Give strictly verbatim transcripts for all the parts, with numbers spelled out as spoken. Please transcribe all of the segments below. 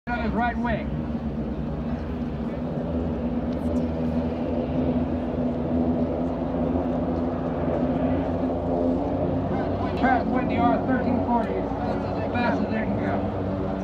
on his right wing. Pratt and Whitney R thirteen forty, as fast as they can go.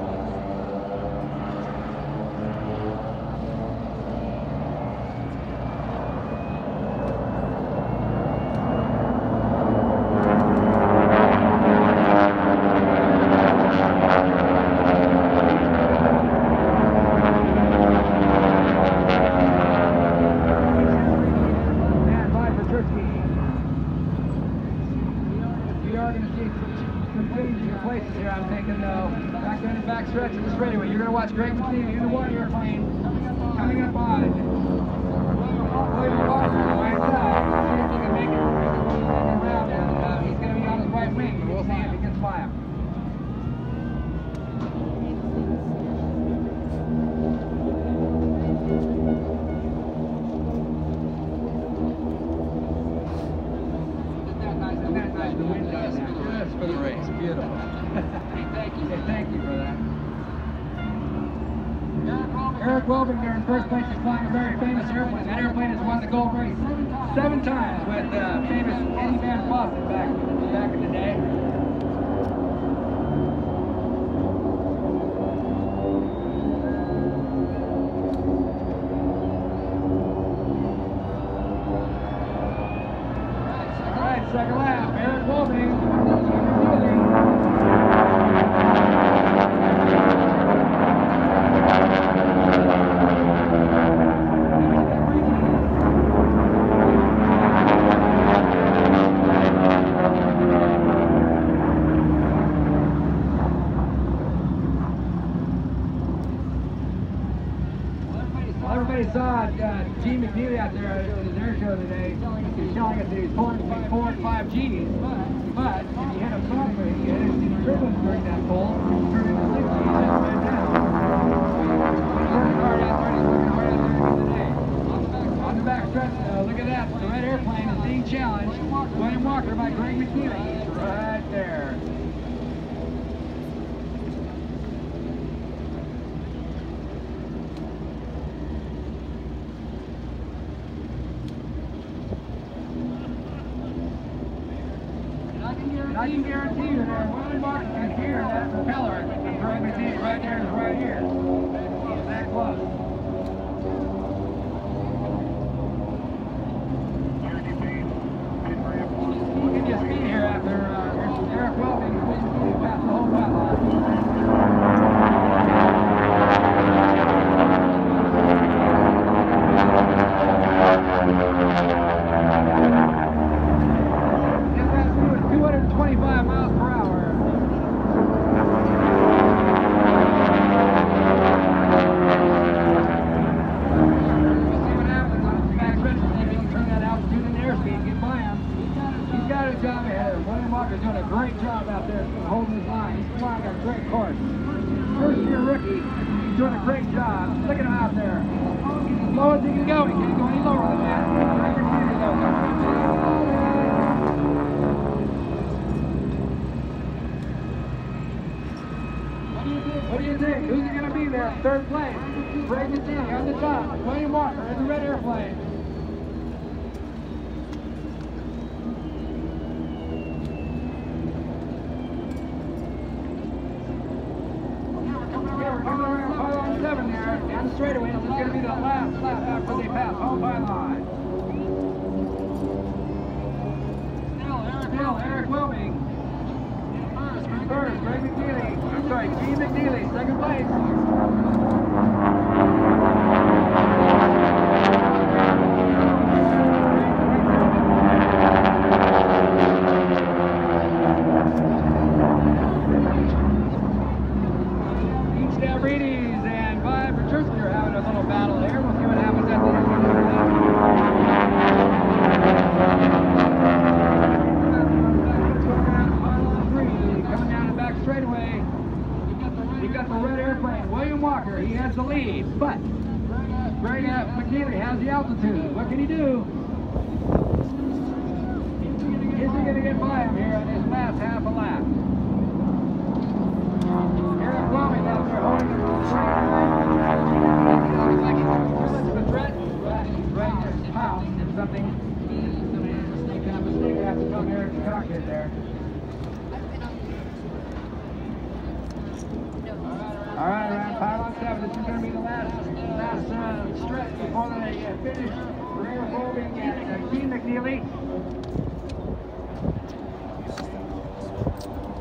We are going to see some crazy places here. I'm taking the back end and back stretch of the straightaway. You're going to watch Greg McNeely in the one airplane coming up on it. William Walker on the right side. See if he can make it around, and uh, he's going to be on his right wing, but we'll see if he gets by him. The wind does good for the race. Beautiful. Thank you. Hey, thank you for that. Eric Welbing there in first place is flying a very famous airplane. That airplane has won the gold race seven times with uh, famous Eddie Van Fawcett back, back in the day. All right, second lap. Eric Welbing. Everybody saw uh, Gene McNeely out there at his air show today. He's showing us that he's pulling between four and five G's. But if you had a software, you had any turbulence during that pull, turning to six G's, that's fantastic. He's working hard out there, he's working hard out there today. On the back stretch, uh, look at that. The red airplane is being challenged. William Walker by Greg McNeely. He's right there. And I can guarantee you that William Walker can hear that propeller from Greg McNeely right there and right here. He's that close. We'll give you a speed here after uh, Eric Welbing passed the whole white line. two hundred twenty-five miles per hour. We'll see what happens on his back stretch. See if he can turn that altitude and airspeed and get by him. He's got a job ahead of him. William Walker's doing a great job out there holding his line. He's flying a great course. First year rookie. He's doing a great job. Look at him out there. As low as he can go. He can't go any lower than that. What do you think? Who's going to be there? Third place. Greg McNeely on the top. William Walker in the red airplane. Okay, we're coming around pylon seven there. Down the straightaway. This is going to be the last lap after they pass home pylon. Still, Eric, Still, Eric Welbing. First, Greg McNeely. I'm sorry, Gene McNeely, second place. Pete Stavridis and Vibe Petruski are having a little battle here. We'll see what happens at the end of the straightaway. You've got the red airplane. William Walker, he has the lead, but Greg uh, McNeely has the altitude. What can he do? Is he going to get by him here on his last half a lap? Eric Welbing out there holding the All right, around pylon seven. This is going to be the last last uh, stretch before they uh, finish rear probing at uh, Gene McNeely.